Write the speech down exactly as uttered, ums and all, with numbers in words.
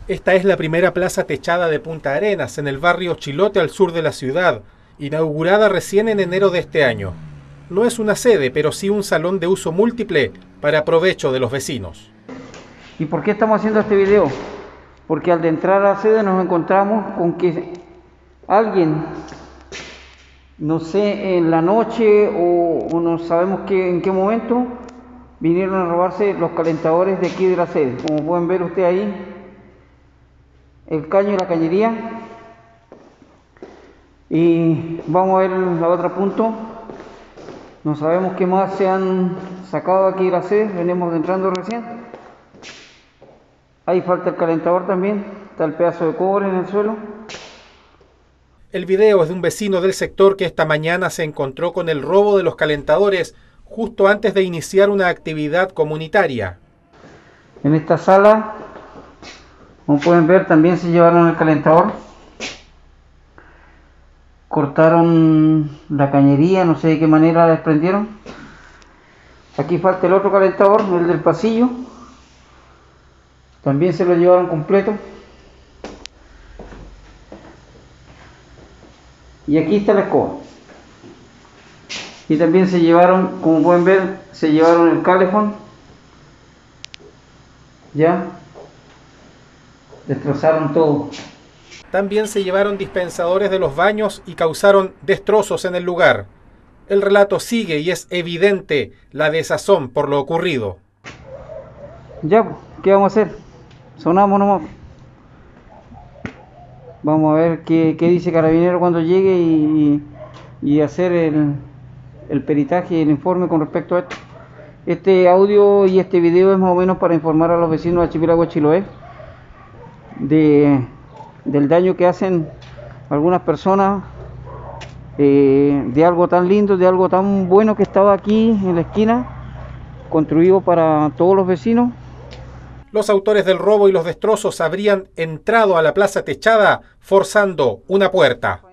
Esta es la primera plaza techada de Punta Arenas, en el barrio Chilote, al sur de la ciudad, inaugurada recién en enero de este año. No es una sede, pero sí un salón de uso múltiple para provecho de los vecinos. ¿Y por qué estamos haciendo este video? Porque al de entrar a la sede nos encontramos con que alguien, no sé, en la noche o, o no sabemos qué, en qué momento, vinieron a robarse los calentadores de aquí de la sede. Como pueden ver ustedes ahí, el caño y la cañería. Y vamos a ver la otra punto. No sabemos qué más se han sacado aquí de la sede, venimos entrando recién. Ahí falta el calentador también, está el pedazo de cobre en el suelo. El video es de un vecino del sector que esta mañana se encontró con el robo de los calentadores justo antes de iniciar una actividad comunitaria. En esta sala, como pueden ver, también se llevaron el calentador. Cortaron la cañería, no sé de qué manera la desprendieron. Aquí falta el otro calentador, el del pasillo. También se lo llevaron completo. Y aquí está la escoba. Y también se llevaron, como pueden ver, se llevaron el calefón. Ya. Destrozaron todo. También se llevaron dispensadores de los baños y causaron destrozos en el lugar. El relato sigue y es evidente la desazón por lo ocurrido. Ya, ¿qué vamos a hacer? Sonamos nomás. Vamos a ver qué, qué dice Carabinero cuando llegue y, y hacer el, el peritaje y el informe con respecto a esto. Este audio y este video es más o menos para informar a los vecinos de Archipiélago de Chiloé de, del daño que hacen algunas personas eh, de algo tan lindo, de algo tan bueno que estaba aquí en la esquina, construido para todos los vecinos. Los autores del robo y los destrozos habrían entrado a la plaza techada forzando una puerta.